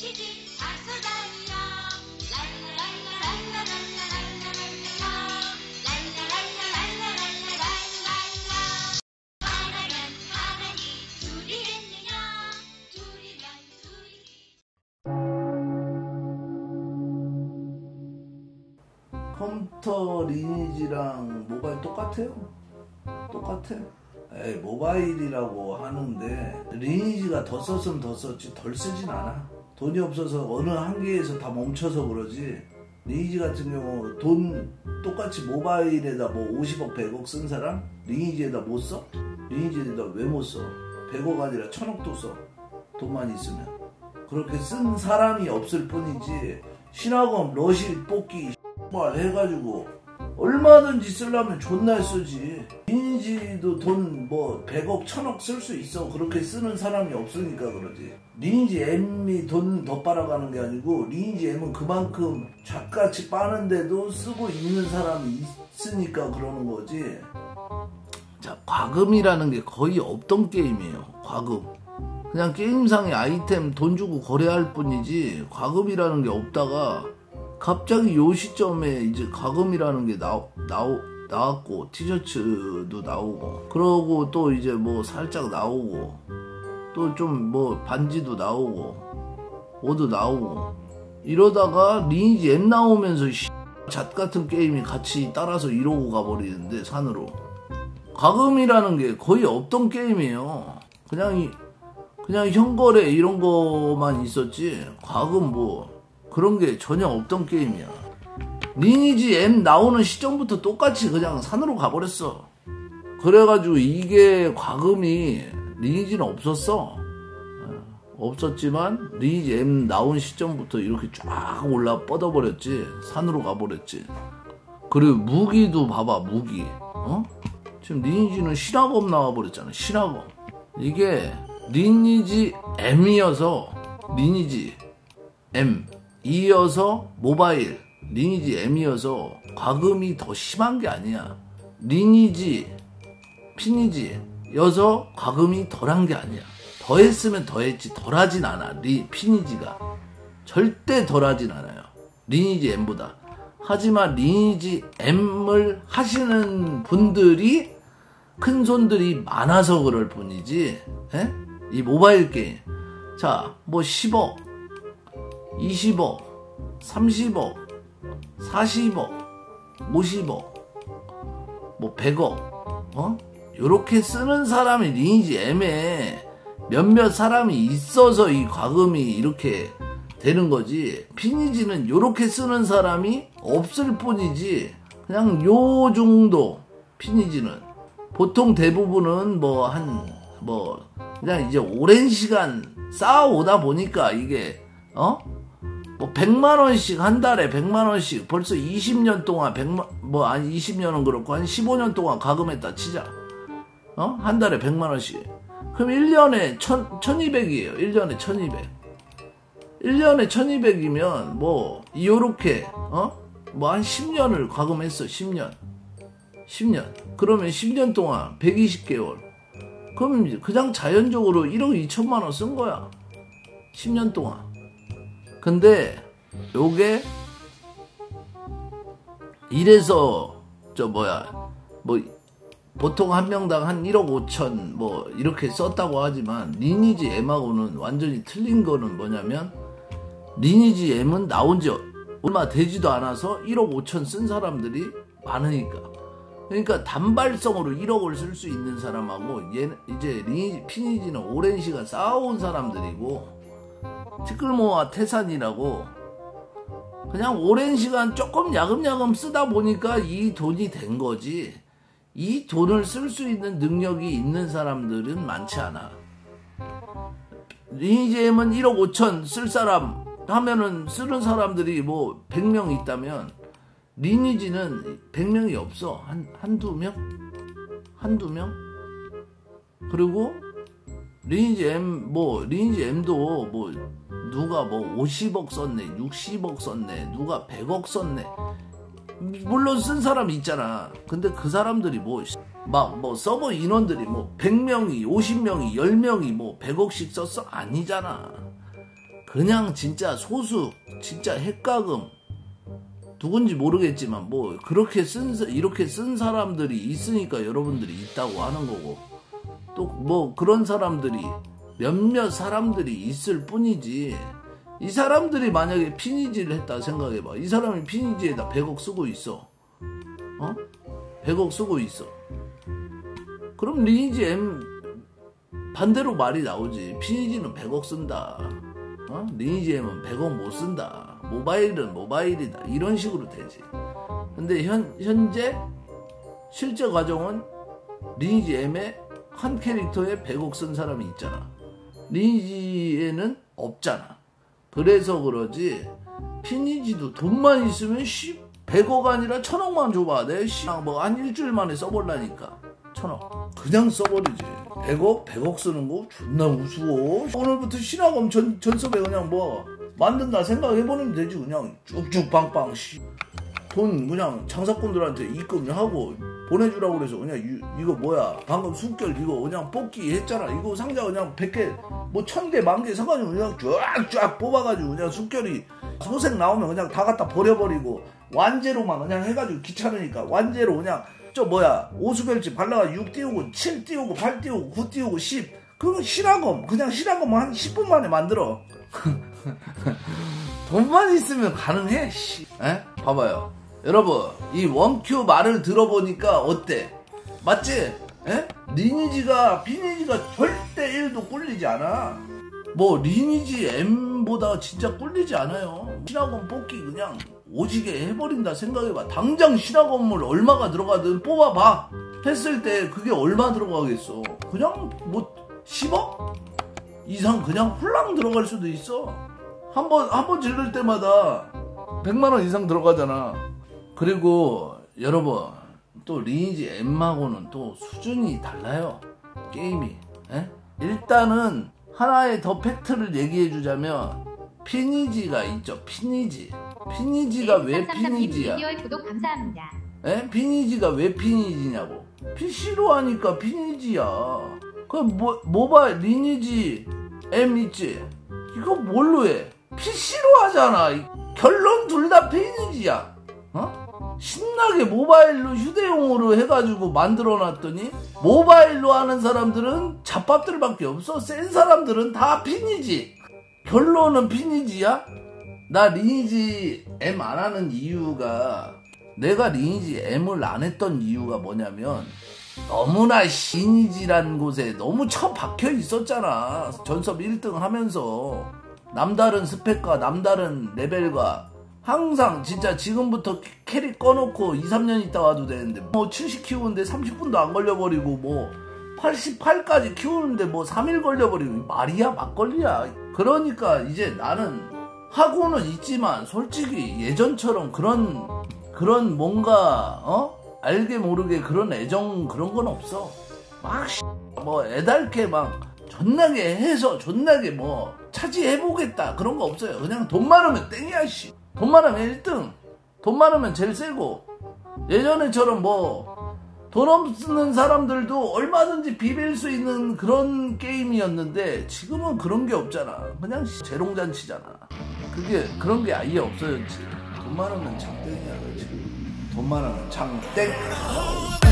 시집 가서 다니라 랄라랄라랄라랄라랄라랄라랄라 랄라랄라랄라랄라랄라랄라 하나면 하나니 둘이겠느냐 둘이면 둘이지. 컴퓨터 리니지랑 모바일 똑같아요? 똑같아? 에이, 모바일이라고 하는데 리니지가 더 썼으면 더 썼지 덜 쓰진 않아. 돈이 없어서 어느 한계에서 다 멈춰서 그러지. 리니지 같은 경우 돈 똑같이 모바일에다 뭐 50억 100억 쓴 사람 리니지에다 못 써? 리니지에다 왜 못 써? 100억 아니라 1000억도 써. 돈만 있으면. 그렇게 쓴 사람이 없을 뿐이지 신화검 러시 뽑기 해가지고 얼마든지 쓰려면 존나 쓰지. 리니지도 돈 뭐 100억 1000억 쓸 수 있어. 그렇게 쓰는 사람이 없으니까 그러지. 리니지 M이 돈 더 빨아가는 게 아니고 리니지 M은 그만큼 잣같이 빠는데도 쓰고 있는 사람이 있으니까 그러는 거지. 자, 과금이라는 게 거의 없던 게임이에요. 과금. 그냥 게임상의 아이템 돈 주고 거래할 뿐이지 과금이라는 게 없다가 갑자기 요 시점에 이제 과금이라는 게 나왔고 티셔츠도 나오고 그러고 또 이제 뭐 살짝 나오고 또 좀 뭐 반지도 나오고 옷도 나오고 이러다가 리니지 M 나오면서 잣 같은 게임이 같이 따라서 이러고 가버리는데 산으로. 과금이라는 게 거의 없던 게임이에요. 그냥 현거래 이런 거만 있었지 과금 뭐 그런 게 전혀 없던 게임이야. 리니지 M 나오는 시점부터 똑같이 그냥 산으로 가버렸어. 그래가지고 이게 과금이 리니지는 없었어. 없었지만 리니지 M 나온 시점부터 이렇게 쫙 올라 뻗어버렸지. 산으로 가버렸지. 그리고 무기도 봐봐 무기. 지금 리니지는 신화검 나와버렸잖아. 신화검. 이게 리니지 M이어서 리니지 M 이어서 모바일 리니지 M이어서 과금이 더 심한 게 아니야. 리니지 피니지여서 과금이 덜한 게 아니야. 더했으면 더했지 덜하진 않아. 피니지가 절대 덜하진 않아요. 리니지 M보다. 하지만 리니지 M을 하시는 분들이 큰 손들이 많아서 그럴 뿐이지. 이 모바일 게임 자 뭐 10억 20억, 30억, 40억, 50억, 뭐 100억, 요렇게 쓰는 사람이 리니지 M에 몇몇 사람이 있어서 이 과금이 이렇게 되는 거지. 피니지는 요렇게 쓰는 사람이 없을 뿐이지. 그냥 요 정도 피니지는. 보통 대부분은 그냥 이제 오랜 시간 쌓아오다 보니까 이게, 뭐 100만원씩 한 달에 100만원씩 벌써 20년 동안 20년은 그렇고 한 15년 동안 과금했다 치자. 한 달에 100만원씩. 그럼 1년에 1200이에요. 1년에 1200. 1년에 1200이면 요렇게 한 10년을 과금했어. 10년. 그러면 10년 동안 120개월. 그럼 그냥 자연적으로 1억 2천만원 쓴 거야. 10년 동안. 근데 요게 이래서 보통 한 명당 한 1억 5천 이렇게 썼다고 하지만 리니지 M하고는 완전히 틀린 거는 뭐냐면 리니지 M은 나온 지 얼마 되지도 않아서 1억 5천 쓴 사람들이 많으니까. 그러니까 단발성으로 1억을 쓸 수 있는 사람하고 이제 피니지는 오랜 시간 쌓아온 사람들이고 티끌모아 태산이라고 그냥 오랜 시간 조금 야금야금 쓰다 보니까 이 돈이 된 거지. 이 돈을 쓸 수 있는 능력이 있는 사람들은 많지 않아. 리니지 M은 1억 5천 쓸 사람 하면은 쓰는 사람들이 100명 있다면 리니지는 100명이 없어. 한두 명? 그리고 리니지 M도 누가 50억 썼네, 60억 썼네, 누가 100억 썼네. 물론 쓴 사람이 있잖아. 근데 그 사람들이 서버 인원들이 100명이, 50명이, 10명이 100억씩 썼어? 아니잖아. 그냥 진짜 소수, 진짜 핵가금, 누군지 모르겠지만 뭐 이렇게 쓴 사람들이 있으니까 여러분들이 있다고 하는 거고, 또 뭐 그런 사람들이 몇몇 사람들이 있을 뿐이지, 이 사람들이 만약에 피니지를 했다 생각해봐. 이 사람이 피니지에다 100억 쓰고 있어. 100억 쓰고 있어. 그럼 리니지 M 반대로 말이 나오지. 피니지는 100억 쓴다. 리니지 M은 100억 못 쓴다. 모바일은 모바일이다. 이런 식으로 되지. 근데 현재 실제 과정은 리니지 M에 한 캐릭터에 100억 쓴 사람이 있잖아. 리니지에는 없잖아. 그래서 그러지, 피니지도 돈만 있으면 100억 아니라 1000억만 줘봐. 내가 뭐한 일주일 만에 써볼라니까 1000억 그냥 써버리지. 100억 쓰는 거 존나 우스워. 오늘부터 신화검 전섭에 그냥 뭐 만든다 생각해보면 되지. 그냥 쭉쭉 빵빵 돈 그냥 장사꾼들한테 입금하고 보내주라고 그래서 그냥 이거 뭐야 방금 숨결 이거 그냥 뽑기 했잖아. 이거 상자 그냥 100개 뭐 1000개 10,000개 사가지고 그냥 쫙쫙 뽑아가지고 그냥 숨결이 소색 나오면 그냥 다 갖다 버려버리고, 완제로만 그냥 해가지고 귀찮으니까 완제로 그냥 저 뭐야 오수별지 발라가 6 띄우고 7 띄우고 8 띄우고 9 띄우고 10, 그거 실화검 그냥 실화검 한 10분 만에 만들어. 돈만 있으면 가능해. 에? 봐봐요 여러분, 이 원큐 말을 들어보니까 어때? 맞지? 에? 리니지가 피니지가 절대 1도 꿀리지 않아. 뭐 리니지 M보다 진짜 꿀리지 않아요. 신화검 뽑기 그냥 오지게 해버린다 생각해봐. 당장 신화건물 얼마가 들어가든 뽑아봐. 했을 때 그게 얼마 들어가겠어. 그냥 뭐 10억 이상 그냥 훌랑 들어갈 수도 있어. 한 번 질를 때마다 100만원 이상 들어가잖아. 그리고 여러분, 또 리니지 M하고는 또 수준이 달라요, 게임이. 에? 일단은 하나의 더 팩트를 얘기해주자면 피니지가 있죠. 피니지가 왜 피니지야? 구독 감사합니다. 에? 피니지가 왜 피니지냐고. PC로 하니까 피니지야. 그 모바일 리니지 M 있지? 이거 뭘로 해? PC로 하잖아. 결론 둘 다 피니지야. 신나게 모바일로 휴대용으로 해가지고 만들어놨더니 모바일로 하는 사람들은 잡밥들밖에 없어. 센 사람들은 다 피니지. 결론은 피니지야? 나 리니지 M 안 하는 이유가, 내가 리니지 M을 안 했던 이유가 뭐냐면 너무나 리니지란 곳에 너무 처박혀 있었잖아. 전섭 1등 하면서 남다른 스펙과 남다른 레벨과 항상 진짜 지금부터 캐릭 꺼놓고 2-3년 있다 와도 되는데 뭐 70 키우는데 30분도 안 걸려버리고 뭐 88까지 키우는데 뭐 3일 걸려버리고 말이야 막걸리야. 그러니까 이제 나는 하고는 있지만 솔직히 예전처럼 그런 뭔가 알게 모르게 그런 애정 그런 건 없어. 막 뭐 애달게 막 존나게 해서 존나게 뭐 차지해보겠다 그런 거 없어요. 그냥 돈 많으면 땡이야 씨. 돈 많으면 1등, 돈 많으면 제일 세고. 예전에처럼 뭐 돈 없는 사람들도 얼마든지 비빌 수 있는 그런 게임이었는데 지금은 그런 게 없잖아. 그냥 재롱잔치잖아. 그런 게 아예 없어졌지. 돈 많으면 장땡이야. 지금 돈 많으면 장땡.